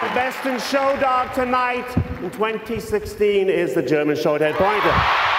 The best in show dog tonight in 2016 is the German Shorthaired Pointer.